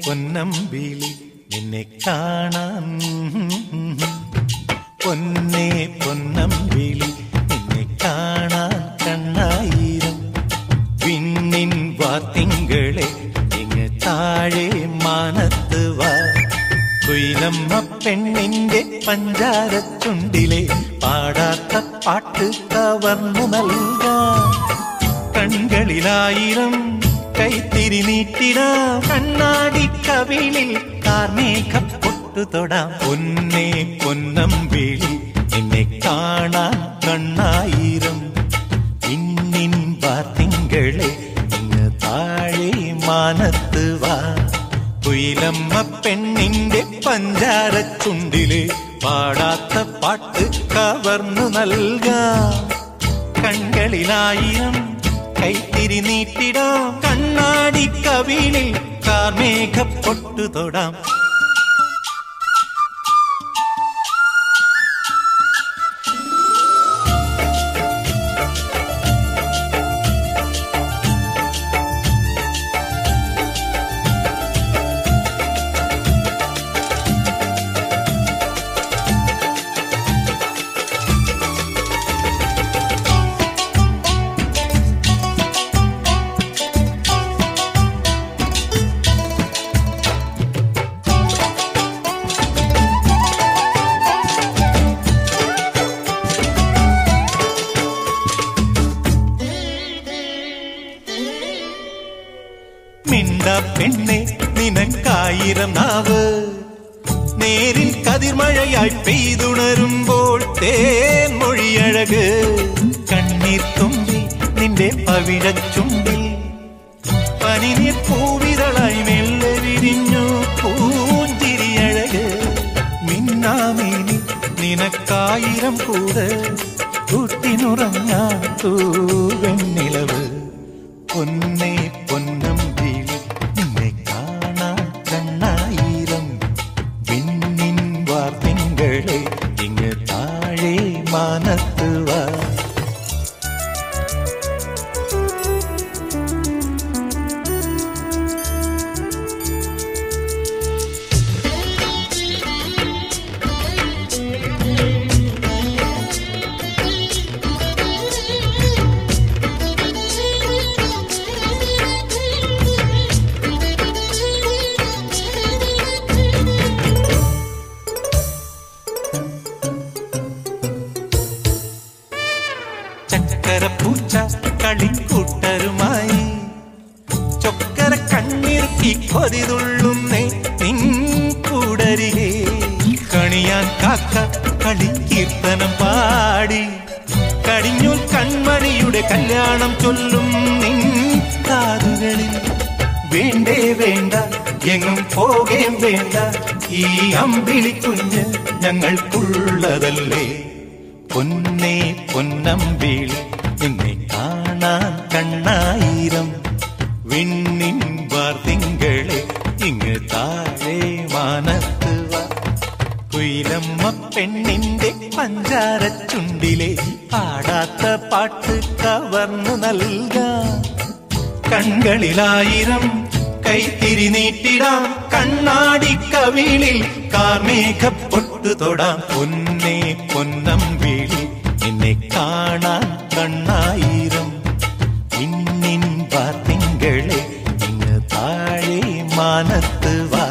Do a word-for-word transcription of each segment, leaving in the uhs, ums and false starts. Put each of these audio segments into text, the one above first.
പൊന്നമ്പിളി നിന്നെ കാണാൻ പൊന്നേ പൊന്നമ്പിളി നിന്നെ കാണാൻ കണ്ണായിരം വിണ്ണിൻ വാത്തിങ്കളെ ഇങ്ങ് താഴെ മാനത്ത് വാ കുയിലമ്മ പെണ്ണിന്റെ പഞ്ചാരച്ചുണ്ടിലെ പാടാത്ത പാട്ട് കവർന്നു നൽകാം കൺകളിലായിരം കൈത്തിരി നീട്ടിടാം കണ്ണാടി കവിളിൽ കാർമേഘം പൊട്ടു തൊടാം പൊന്നേ പൊന്നമ്പിളി നിന്നെ കാണാൻ കണ്ണായിരം ഇന്നിൻ വാർത്തിങ്കളെ ഇങ്ങ് താഴെ മാനത്ത് വാ കുയിലമ്മ പെണ്ണിന്റെ പഞ്ചാരച്ചുണ്ടിലെ പാടാത്ത പാട്ട് കവർന്നു നൽകാം കൺകളിലായിരം കൈത്തിരി നീട്ടിടാം കണ്ണാടി കവിളിൽ കാർമേഘ പൊട്ടു തൊടാം മിണ്ട പെണ്ണെ നിനക്കായിരം നാവ് നേരിൽ കതിർമഴയായി പെയ്തുണരുമ്പോൾ തേൻ മൊഴിയഴക് കണ്ണീർ തുമ്പി നിന്റെ പവിഴച്ചുണ്ടിൽ പനിനീർ പൂവിതളായി മെല്ലെ വിരിഞ്ഞു പൂഞ്ചിരിയഴക് മിന്നാമേനി നിനക്കായിരം കൂട് കൂട്ടിനുറങ്ങാൻ തൂവെണ്ണിലവ് പൊന്നേ പൊന്നമ്പിളി നിന്നെ കാണാൻ കണ്ണായിരം വിണ്ണിൻ വാർത്തിങ്കളെ ഇങ്ങ് താഴെ മാനത്ത് വാ ചക്കരപ്പൂച്ച കളിക്കൂട്ടരുമായി ചൊക്കര കണ്ണിറുക്കി കൊതിതുള്ളുന്നേ നിൻ കൂടരികെ കണിയാൻ കാക്ക കളിക്കീർത്തനം പാടി കടിഞ്ഞൂൽ കൺമണിയുടെ കല്യാണം ചൊല്ലും നിൻ കാതുകളിൽ വേണ്ടേ വേണ്ട എങ്ങും പോകേം വേണ്ട ഈ അമ്പിളിക്കുഞ്ഞ് ഞങ്ങൾക്കുള്ളതല്ലേ പൊന്നേ പൊന്നമ്പിളി നിന്നെ കാണാൻ കണ്ണായിരം വിണ്ണിൻ വാർത്തിങ്കളെ ഇങ്ങ് താഴെ മാനത്ത് വാ കുയിലമ്മ പെണ്ണിന്റെ പഞ്ചാരച്ചുണ്ടിലെ പാടാത്ത പാട്ട് കവർന്നു നൽകാം കൺകളിലായിരം കൈത്തിരി നീട്ടിടാം കണ്ണാടി കവിളിൽ കാർമേഘ പൊട്ടു തൊടാം പൊന്നേ പൊന്നമ്പിളി നിന്നെ കാണാൻ കണ്ണായിരം ഇന്നിൻ വാർത്തിങ്കളെ ഇങ്ങ് താഴെ മാനത്ത് വാ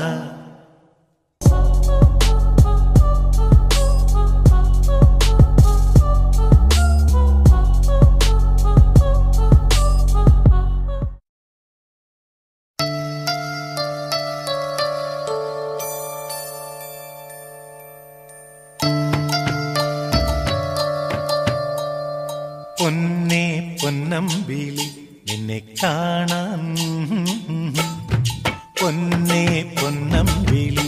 പൊന്നേ പൊന്നമ്പിളി നിന്നെ കാണാൻ പൊന്നേ പൊന്നമ്പിളി